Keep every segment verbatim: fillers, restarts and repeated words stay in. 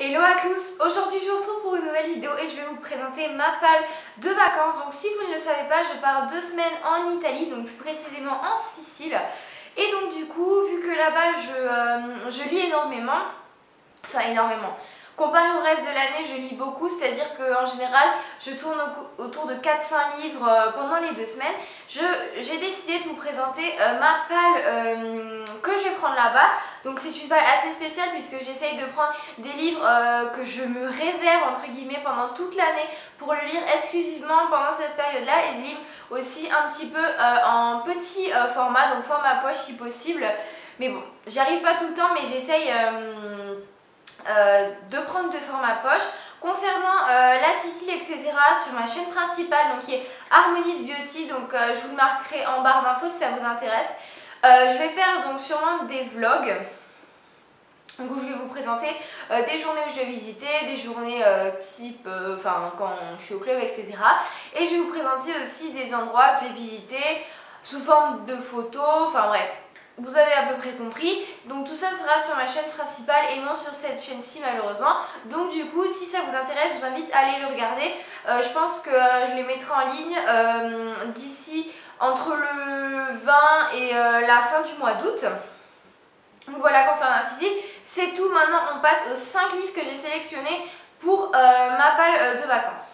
Hello à tous, aujourd'hui je vous retrouve pour une nouvelle vidéo et je vais vous présenter ma palle de vacances. Donc si vous ne le savez pas, je pars deux semaines en Italie, donc plus précisément en Sicile. Et donc du coup, vu que là-bas je, euh, je lis énormément, enfin énormément, comparé au reste de l'année, je lis beaucoup, c'est-à-dire qu'en général, je tourne au, autour de quatre cinq livres euh, pendant les deux semaines. J'ai décidé de vous présenter euh, ma palle euh, que je vais prendre là-bas. Donc c'est une palle assez spéciale puisque j'essaye de prendre des livres euh, que je me réserve entre guillemets pendant toute l'année pour le lire exclusivement pendant cette période-là, et des livres aussi un petit peu euh, en petit euh, format, donc format poche si possible. Mais bon, j'y arrive pas tout le temps, mais j'essaye... Euh, Euh, de prendre de format poche. Concernant euh, la Sicile, et cetera, sur ma chaîne principale, donc qui est Harmonies Beauty, donc euh, je vous le marquerai en barre d'infos si ça vous intéresse. Euh, je vais faire donc sûrement des vlogs, donc où je vais vous présenter euh, des journées où je vais visiter, des journées euh, type, enfin euh, quand je suis au club, et cetera. Et je vais vous présenter aussi des endroits que j'ai visités sous forme de photos, enfin bref. Vous avez à peu près compris, donc tout ça sera sur ma chaîne principale et non sur cette chaîne-ci malheureusement. Donc du coup, si ça vous intéresse, je vous invite à aller le regarder. Euh, je pense que euh, je les mettrai en ligne euh, d'ici entre le vingt et euh, la fin du mois d'août. Donc voilà, concernant la Sicile, c'est tout. Maintenant, on passe aux cinq livres que j'ai sélectionnés pour euh, ma palle de vacances.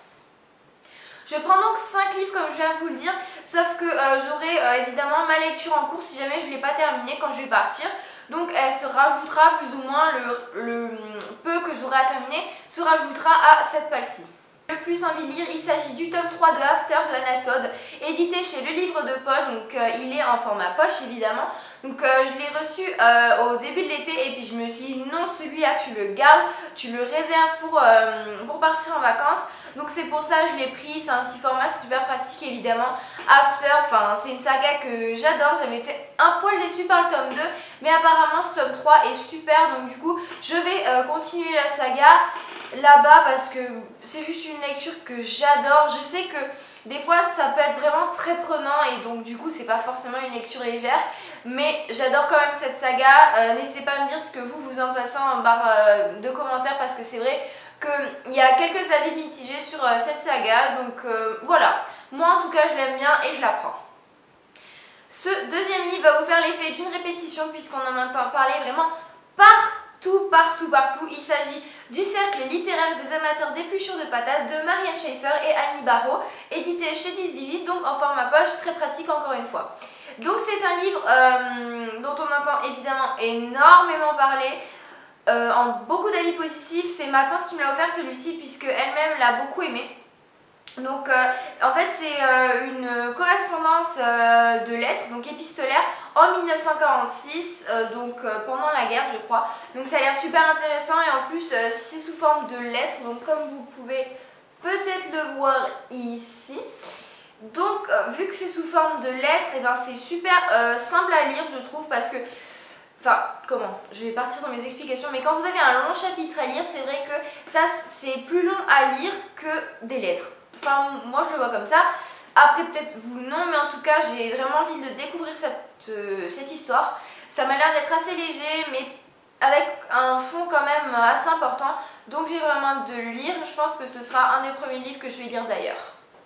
Je prends donc cinq livres comme je viens de vous le dire, sauf que euh, j'aurai euh, évidemment ma lecture en cours si jamais je ne l'ai pas terminée quand je vais partir. Donc elle se rajoutera plus ou moins, le, le peu que j'aurai à terminer se rajoutera à cette palle-ci. Le plus envie de lire, il s'agit du tome trois de After de Anna Todd, édité chez Le Livre de Poche, donc euh, il est en format poche évidemment. Donc euh, je l'ai reçu euh, au début de l'été et puis je me suis dit non, celui-là tu le gardes, tu le réserves pour, euh, pour partir en vacances. Donc c'est pour ça que je l'ai pris, c'est un petit format super pratique évidemment. After, enfin c'est une saga que j'adore, j'avais été un poil déçue par le tome deux, mais apparemment ce tome trois est super, donc du coup je vais euh, continuer la saga là-bas parce que c'est juste une lecture que j'adore. Je sais que des fois ça peut être vraiment très prenant et donc du coup c'est pas forcément une lecture légère, mais j'adore quand même cette saga. Euh, n'hésitez pas à me dire ce que vous vous en passez en barre euh, de commentaires parce que c'est vrai qu'il y a quelques avis mitigés sur euh, cette saga, donc euh, voilà, moi en tout cas je l'aime bien et je la prends. Ce deuxième livre va vous faire l'effet d'une répétition puisqu'on en entend parler vraiment partout, partout, partout. Il s'agit du Cercle littéraire des amateurs d'épluchures de patates de Marianne Schaeffer et Annie Barraud, édité chez Disdivide, donc en format poche, très pratique encore une fois. Donc c'est un livre euh, dont on entend évidemment énormément parler, euh, en beaucoup d'avis positifs. C'est ma tante qui me l'a offert celui-ci puisque elle-même l'a beaucoup aimé. Donc euh, en fait c'est euh, une correspondance euh, de lettres, donc épistolaire, en mille neuf cent quarante-six, euh, donc euh, pendant la guerre je crois. Donc ça a l'air super intéressant et en plus euh, c'est sous forme de lettres, donc comme vous pouvez peut-être le voir ici. Donc euh, vu que c'est sous forme de lettres, et ben c'est super euh, simple à lire je trouve parce que... Enfin, comment? Je vais partir dans mes explications, mais quand vous avez un long chapitre à lire, c'est vrai que ça c'est plus long à lire que des lettres. Enfin, moi je le vois comme ça. Après, peut-être vous non, mais en tout cas, j'ai vraiment envie de découvrir cette, euh, cette histoire. Ça m'a l'air d'être assez léger, mais avec un fond quand même assez important. Donc j'ai vraiment hâte de le lire. Je pense que ce sera un des premiers livres que je vais lire d'ailleurs.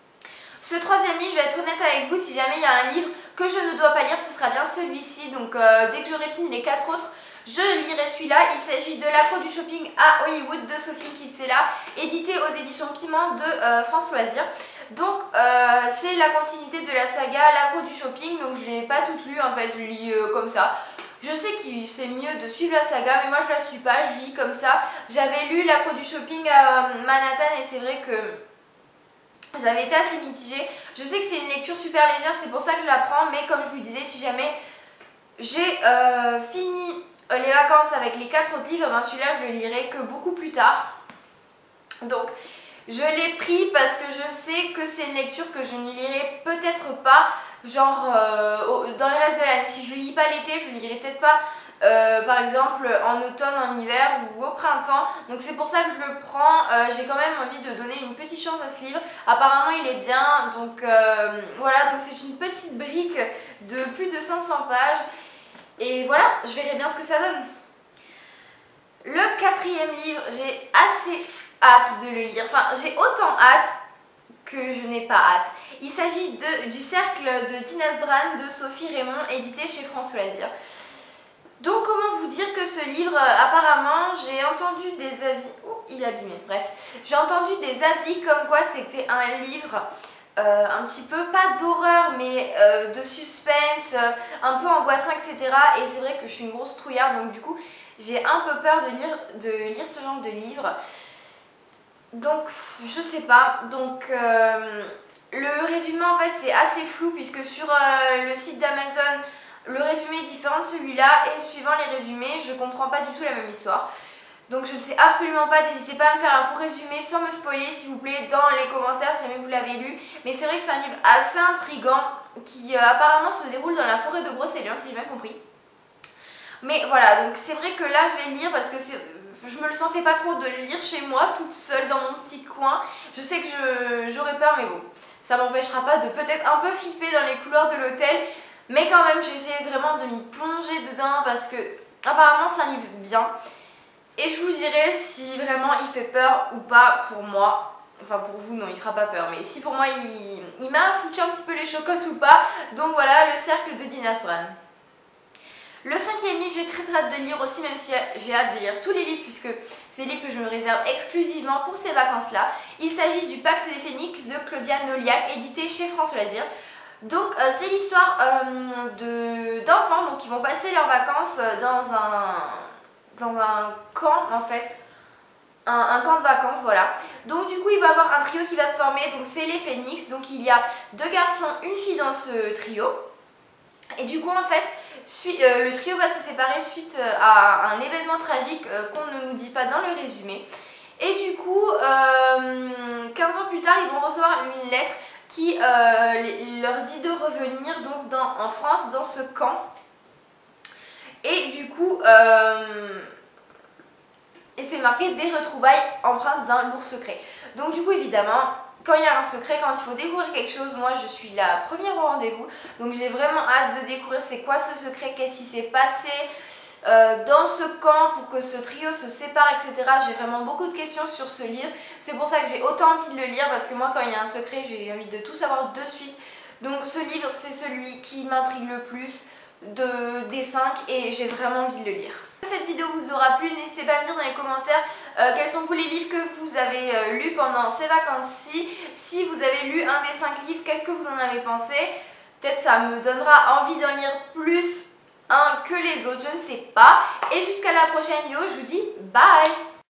Ce troisième livre, je vais être honnête avec vous, si jamais il y a un livre que je ne dois pas lire, ce sera bien celui-ci. Donc euh, dès que j'aurai fini les quatre autres, je lirai celui-là. Il s'agit de L'accro du shopping à Hollywood de Sophie Kinsella, édité aux éditions Piment de euh, France Loisirs. Donc euh, c'est la continuité de la saga L'accro du shopping, donc je ne l'ai pas toute lue en fait, je lis euh, comme ça. Je sais que c'est mieux de suivre la saga, mais moi je la suis pas, je lis comme ça. J'avais lu L'accro du shopping à Manhattan et c'est vrai que j'avais été assez mitigée. Je sais que c'est une lecture super légère, c'est pour ça que je la prends, mais comme je vous disais, si jamais j'ai euh, fini les vacances avec les quatre autres livres, ben celui-là je le lirai que beaucoup plus tard. Donc je l'ai pris parce que je sais que c'est une lecture que je ne lirai peut-être pas, genre euh, dans le reste de l'année. Si je ne le lis pas l'été, je ne le lirai peut-être pas euh, par exemple en automne, en hiver ou au printemps. Donc c'est pour ça que je le prends. Euh, j'ai quand même envie de donner une petite chance à ce livre. Apparemment il est bien, donc euh, voilà, donc c'est une petite brique de plus de cinq cents pages. Et voilà, je verrai bien ce que ça donne. Le quatrième livre, j'ai assez hâte de le lire. Enfin, j'ai autant hâte que je n'ai pas hâte. Il s'agit du Cercle de Dinas Bran de Sophie Raymond, édité chez France Loisirs. Donc comment vous dire que ce livre, euh, apparemment, j'ai entendu des avis... Oh, il est abîmé, bref. J'ai entendu des avis comme quoi c'était un livre euh, un petit peu, pas d'horreur, mais euh, de suspense, euh, un peu angoissant, et cetera. Et c'est vrai que je suis une grosse trouillarde, donc du coup, j'ai un peu peur de lire, de lire ce genre de livre. Donc, je sais pas. Donc, euh, le résumé, en fait, c'est assez flou, puisque sur euh, le site d'Amazon... le résumé est différent de celui-là et suivant les résumés, je comprends pas du tout la même histoire. Donc je ne sais absolument pas, n'hésitez pas à me faire un court résumé sans me spoiler s'il vous plaît dans les commentaires si jamais vous l'avez lu. Mais c'est vrai que c'est un livre assez intriguant qui euh, apparemment se déroule dans la forêt de Brocéliande si j'ai bien compris. Mais voilà, donc c'est vrai que là je vais le lire parce que je me le sentais pas trop de le lire chez moi toute seule dans mon petit coin. Je sais que j'aurais peur mais bon, ça m'empêchera pas de peut-être un peu flipper dans les couloirs de l'hôtel. Mais quand même, j'ai essayé vraiment de m'y plonger dedans parce que apparemment c'est un livre bien. Et je vous dirai si vraiment il fait peur ou pas pour moi. Enfin pour vous non, il fera pas peur. Mais si pour moi il, il m'a foutu un petit peu les chocottes ou pas. Donc voilà, Le Cercle de Dinas Bran. Le cinquième livre, j'ai très très hâte de le lire aussi, même si j'ai hâte de lire tous les livres puisque c'est des livres que je me réserve exclusivement pour ces vacances-là. Il s'agit du Pacte des Phénix de Claudia Noliac, édité chez France Loisirs. Donc euh, c'est l'histoire euh, d'enfants qui vont passer leurs vacances dans un, dans un camp en fait, un, un camp de vacances, voilà. Donc du coup il va y avoir un trio qui va se former, donc c'est les Phénix, donc il y a deux garçons, une fille dans ce trio. Et du coup en fait, suite, euh, le trio va se séparer suite à un événement tragique euh, qu'on ne nous dit pas dans le résumé. Et du coup, euh, quinze ans plus tard, ils vont recevoir une lettre qui euh, leur dit de revenir donc dans, en France dans ce camp. Et du coup, euh, et c'est marqué des retrouvailles empreintes d'un lourd secret. Donc du coup évidemment, quand il y a un secret, quand il faut découvrir quelque chose, moi je suis la première au rendez-vous. Donc j'ai vraiment hâte de découvrir c'est quoi ce secret, qu'est-ce qui s'est passé Euh, dans ce camp pour que ce trio se sépare, et cetera. J'ai vraiment beaucoup de questions sur ce livre. C'est pour ça que j'ai autant envie de le lire parce que moi quand il y a un secret j'ai envie de tout savoir de suite. Donc ce livre c'est celui qui m'intrigue le plus de, des cinq et j'ai vraiment envie de le lire. Cette vidéo vous aura plu, n'hésitez pas à me dire dans les commentaires euh, quels sont vous les livres que vous avez euh, lus pendant ces vacances-ci. Si vous avez lu un des cinq livres, qu'est-ce que vous en avez pensé? Peut-être ça me donnera envie d'en lire plus un que les autres, je ne sais pas. Et jusqu'à la prochaine vidéo, je vous dis bye!